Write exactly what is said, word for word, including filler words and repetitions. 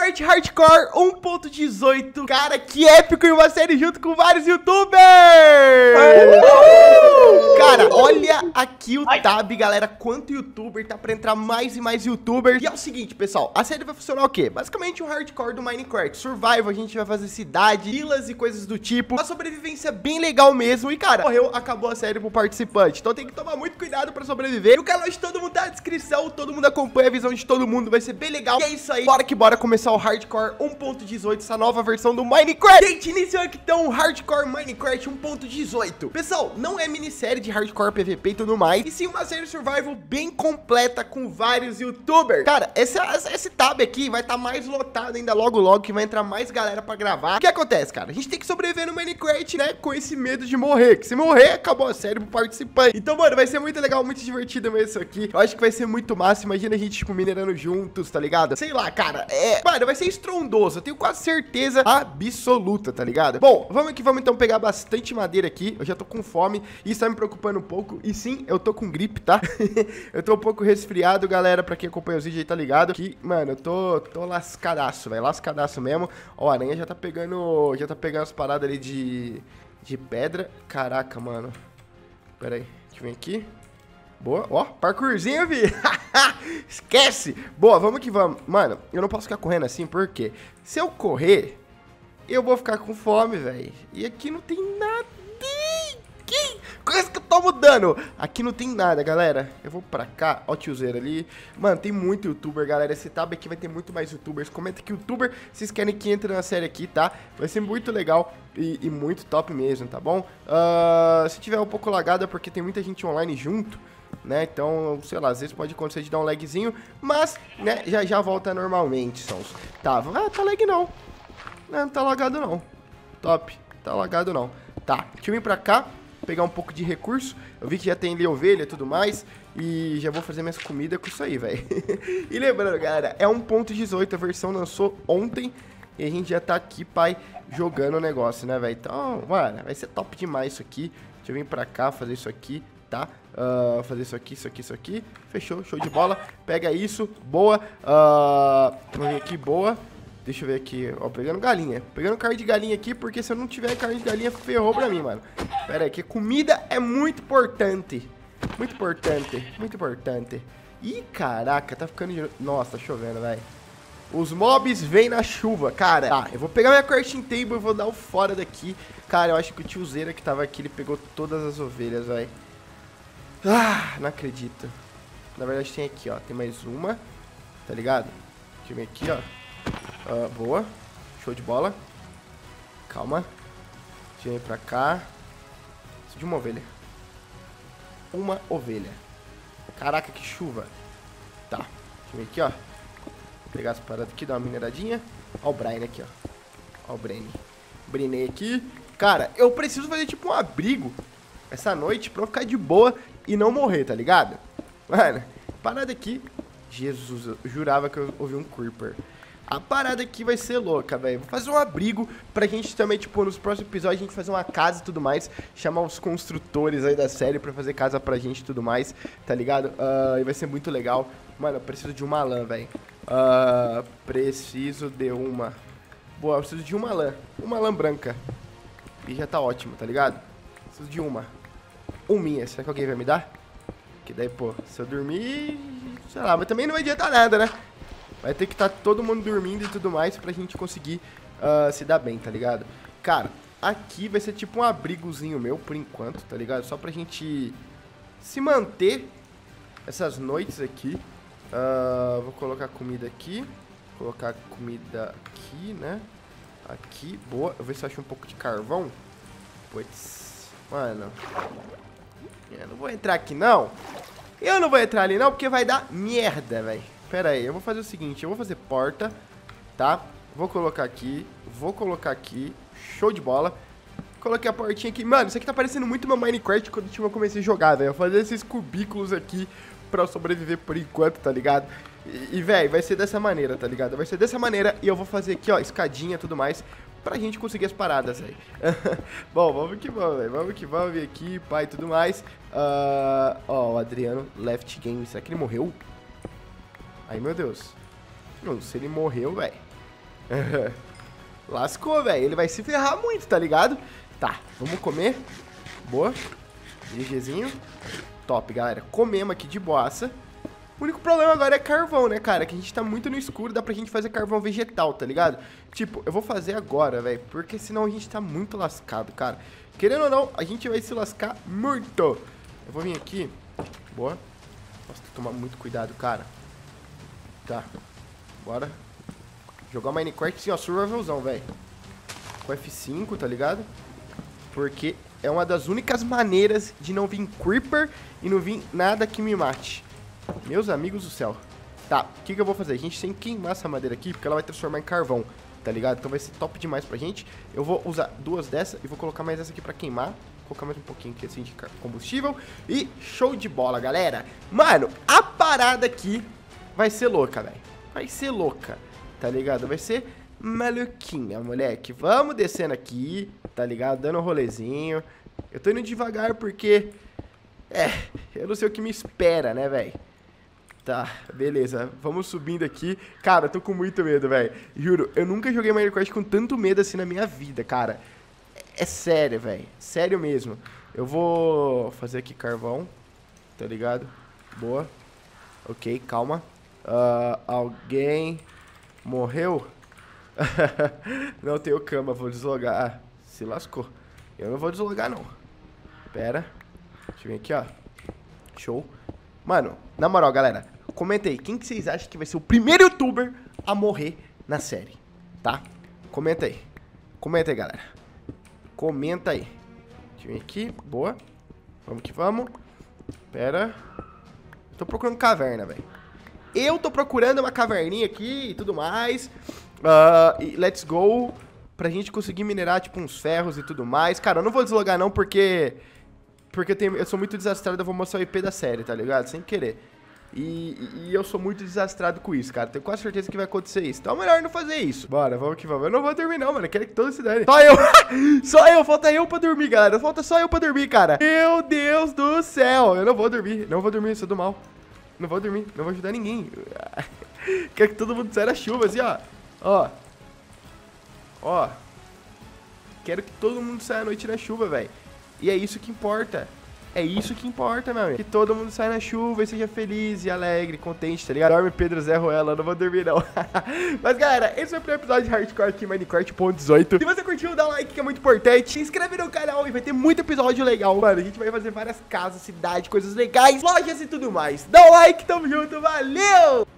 Minecraft Hardcore um ponto dezoito. Cara, que épico, em uma série junto com vários youtubers. Uhul! Cara, olha aqui o tab, galera. Quanto youtuber, tá pra entrar mais e mais youtubers. E é o seguinte, pessoal, a série vai funcionar o quê? Basicamente um hardcore do Minecraft Survival. A gente vai fazer cidade, vilas e coisas do tipo. Uma sobrevivência bem legal mesmo. E cara, morreu, acabou a série pro participante. Então tem que tomar muito cuidado pra sobreviver. E o canal de todo mundo tá na descrição. Todo mundo acompanha a visão de todo mundo. Vai ser bem legal. E é isso aí. Bora que bora começar o Hardcore um ponto dezoito. Essa nova versão do Minecraft. Gente, iniciando aqui então o Hardcore Minecraft um ponto dezoito. Pessoal, não é minissérie de Hardcore P V P e tudo mais, e sim uma série survival bem completa com vários youtubers. Cara, esse, esse tab aqui vai estar tá mais lotado ainda logo logo, que vai entrar mais galera pra gravar. O que acontece, cara? A gente tem que sobreviver no Minecraft, né? Com esse medo de morrer. Que se morrer, acabou a série pro participante. Então, mano, vai ser muito legal, muito divertido mesmo isso aqui. Eu acho que vai ser muito massa. Imagina a gente, tipo, minerando juntos, tá ligado? Sei lá, cara. É... Mano, vai ser estrondoso. Eu tenho quase certeza absoluta, tá ligado? Bom, vamos que vamos então pegar bastante madeira aqui. Eu já tô com fome. Isso tá me preocupando um pouco. E sim, eu tô com gripe, tá? Eu tô um pouco resfriado, galera. Pra quem acompanha os vídeos aí, tá ligado? Que, mano, eu tô, tô lascadaço, velho. Lascadaço mesmo. Ó, a aranha já tá pegando... Já tá pegando as paradas ali de... De pedra. Caraca, mano. Pera aí. Deixa eu vir aqui. Boa. Ó, parkourzinho, vi. Esquece. Boa, vamos que vamos. Mano, eu não posso ficar correndo assim, porque se eu correr, eu vou ficar com fome, velho. E aqui não tem nada. Que coisa que eu tô mudando. Aqui não tem nada, galera. Eu vou pra cá. Ó o tiozeiro ali. Mano, tem muito youtuber, galera. Esse tab aqui vai ter muito mais youtubers. Comenta que youtuber vocês querem que entre na série aqui, tá? Vai ser muito legal e, e muito top mesmo, tá bom? Uh, se tiver um pouco lagado é porque tem muita gente online junto, né? Então, sei lá, às vezes pode acontecer de dar um lagzinho, mas, né, já já volta normalmente, sons. Tá, ah, tá lag não. Não, não tá lagado não. Top, tá lagado não. Tá, deixa eu vir pra cá, pegar um pouco de recurso. Eu vi que já tem ali ovelha e tudo mais, e já vou fazer minhas comidas com isso aí, velho. E lembrando, galera, é um ponto dezoito, a versão lançou ontem, e a gente já tá aqui, pai, jogando o negócio, né, velho? Então, mano, vai ser top demais isso aqui. Deixa eu vir pra cá, fazer isso aqui, tá? Uh, fazer isso aqui, isso aqui, isso aqui. Fechou, show de bola. Pega isso, boa. Uh, vamos vir aqui, boa. Deixa eu ver aqui, ó, pegando galinha. Pegando carne de galinha aqui, porque se eu não tiver carne de galinha, ferrou pra mim, mano. Pera aí, que comida é muito importante. Muito importante, muito importante. Ih, caraca, tá ficando... De... Nossa, tá chovendo, velho. Os mobs vêm na chuva, cara. Tá, eu vou pegar minha crafting table e vou dar o fora daqui. Cara, eu acho que o tiozeira que tava aqui, ele pegou todas as ovelhas, velho. Ah, não acredito. Na verdade tem aqui, ó. Tem mais uma. Tá ligado? Deixa eu ver aqui, ó. Uh, boa. Show de bola. Calma. Deixa eu ir pra cá. Preciso de uma ovelha. Uma ovelha. Caraca, que chuva. Tá. Deixa eu ver aqui, ó. Vou pegar as paradas aqui, dar uma mineradinha. Ó o Brian aqui, ó. Ó o Brian. Brinei aqui. Cara, eu preciso fazer tipo um abrigo essa noite pra eu ficar de boa e não morrer, tá ligado? Mano, parada aqui. Jesus, eu jurava que eu ouvi um creeper. A parada aqui vai ser louca, velho. Vou fazer um abrigo pra gente também, tipo, nos próximos episódios a gente fazer uma casa e tudo mais. Chamar os construtores aí da série pra fazer casa pra gente e tudo mais, tá ligado? Uh, e vai ser muito legal. Mano, eu preciso de uma lã, velho. Uh, preciso de uma. Boa, eu preciso de uma lã. Uma lã branca. E já tá ótimo, tá ligado? Preciso de uma. Uminha. Será que alguém vai me dar? Que daí, pô, se eu dormir... Sei lá, mas também não vai adiantar nada, né? Vai ter que estar tá todo mundo dormindo e tudo mais pra gente conseguir uh, se dar bem, tá ligado? Cara, aqui vai ser tipo um abrigozinho meu, por enquanto, tá ligado? Só pra gente se manter essas noites aqui. Uh, vou colocar comida aqui. Colocar comida aqui, né? Aqui, boa. Eu vou ver se eu acho um pouco de carvão. Puts, mano. Eu não vou entrar aqui, não. Eu não vou entrar ali, não, porque vai dar merda, velho. Pera aí, eu vou fazer o seguinte. Eu vou fazer porta, tá? Vou colocar aqui. Vou colocar aqui. Show de bola. Coloquei a portinha aqui. Mano, isso aqui tá parecendo muito meu Minecraft quando eu comecei a jogar, velho. Eu vou fazer esses cubículos aqui pra eu sobreviver por enquanto, tá ligado? E, e velho, vai ser dessa maneira, tá ligado? Vai ser dessa maneira e eu vou fazer aqui, ó, escadinha e tudo mais pra gente conseguir as paradas, velho. Bom, vamos que vamos, velho. Vamos que vamos, vir aqui, pai e tudo mais. Uh, ó, o Adriano Left Game. Será que ele morreu? Ai, meu Deus. Não, se ele morreu, velho. Lascou, velho. Ele vai se ferrar muito, tá ligado? Tá, vamos comer. Boa. GGzinho. Top, galera. Comemos aqui de boassa. O único problema agora é carvão, né, cara? Que a gente tá muito no escuro, dá pra gente fazer carvão vegetal, tá ligado? Tipo, eu vou fazer agora, velho, porque senão a gente tá muito lascado, cara. Querendo ou não, a gente vai se lascar muito. Eu vou vir aqui. Boa. Nossa, tem que tomar muito cuidado, cara. Tá. Bora. Jogar o Minecraft, sim, ó, survivalzão, velho. Com F cinco, tá ligado? Porque é uma das únicas maneiras de não vir Creeper e não vir nada que me mate. Meus amigos do céu. Tá, o que que eu vou fazer? A gente tem que queimar essa madeira aqui, porque ela vai transformar em carvão, tá ligado? Então vai ser top demais pra gente. Eu vou usar duas dessas e vou colocar mais essa aqui pra queimar. Vou colocar mais um pouquinho aqui assim de combustível. E show de bola, galera. Mano, a parada aqui vai ser louca, velho. Vai ser louca, tá ligado? Vai ser maluquinha, moleque. Vamos descendo aqui, tá ligado? Dando um rolezinho. Eu tô indo devagar porque... É, eu não sei o que me espera, né, velho? Tá, beleza. Vamos subindo aqui. Cara, eu tô com muito medo, velho. Juro, eu nunca joguei Minecraft com tanto medo assim na minha vida, cara. É, é sério, velho. Sério mesmo. Eu vou fazer aqui carvão. Tá ligado? Boa. Ok, calma. Uh, alguém morreu? Não tenho cama, vou deslogar. Ah, se lascou. Eu não vou deslogar, não. Pera. Deixa eu vir aqui, ó. Show. Mano, na moral, galera, comenta aí. Quem que vocês acham que vai ser o primeiro youtuber a morrer na série? Tá? Comenta aí. Comenta aí, galera. Comenta aí. Deixa eu vir aqui. Boa. Vamos que vamos. Pera. Tô procurando caverna, velho. Eu tô procurando uma caverninha aqui e tudo mais. Uh, e let's go. Pra gente conseguir minerar, tipo, uns ferros e tudo mais. Cara, eu não vou deslogar, não, porque... Porque eu, tenho, eu sou muito desastrado, eu vou mostrar o I P da série, tá ligado? Sem querer. E, e eu sou muito desastrado com isso, cara. Tenho quase certeza que vai acontecer isso. Então é melhor não fazer isso. Bora, vamos que vamos. Eu não vou dormir não, mano. Eu quero que todos se dane. Só eu. Só eu. Falta eu pra dormir, galera. Falta só eu pra dormir, cara. Meu Deus do céu. Eu não vou dormir. Não vou dormir, eu sou do mal. Não vou dormir. Não vou ajudar ninguém. Quero que todo mundo saia da chuva, assim, ó. Ó. Ó. Quero que todo mundo saia à noite na chuva, velho. E é isso que importa. É isso que importa, meu amigo. Que todo mundo saia na chuva e seja feliz e alegre, contente, tá ligado? Dorme Pedro Zé Ruela, eu não vou dormir não. Mas galera, esse foi o primeiro episódio de Hardcore aqui em Minecraft ponto dezoito. Se você curtiu, dá um like que é muito importante. Se inscreve no canal e vai ter muito episódio legal, mano. A gente vai fazer várias casas, cidade, coisas legais, lojas e tudo mais. Dá um like, tamo junto, valeu!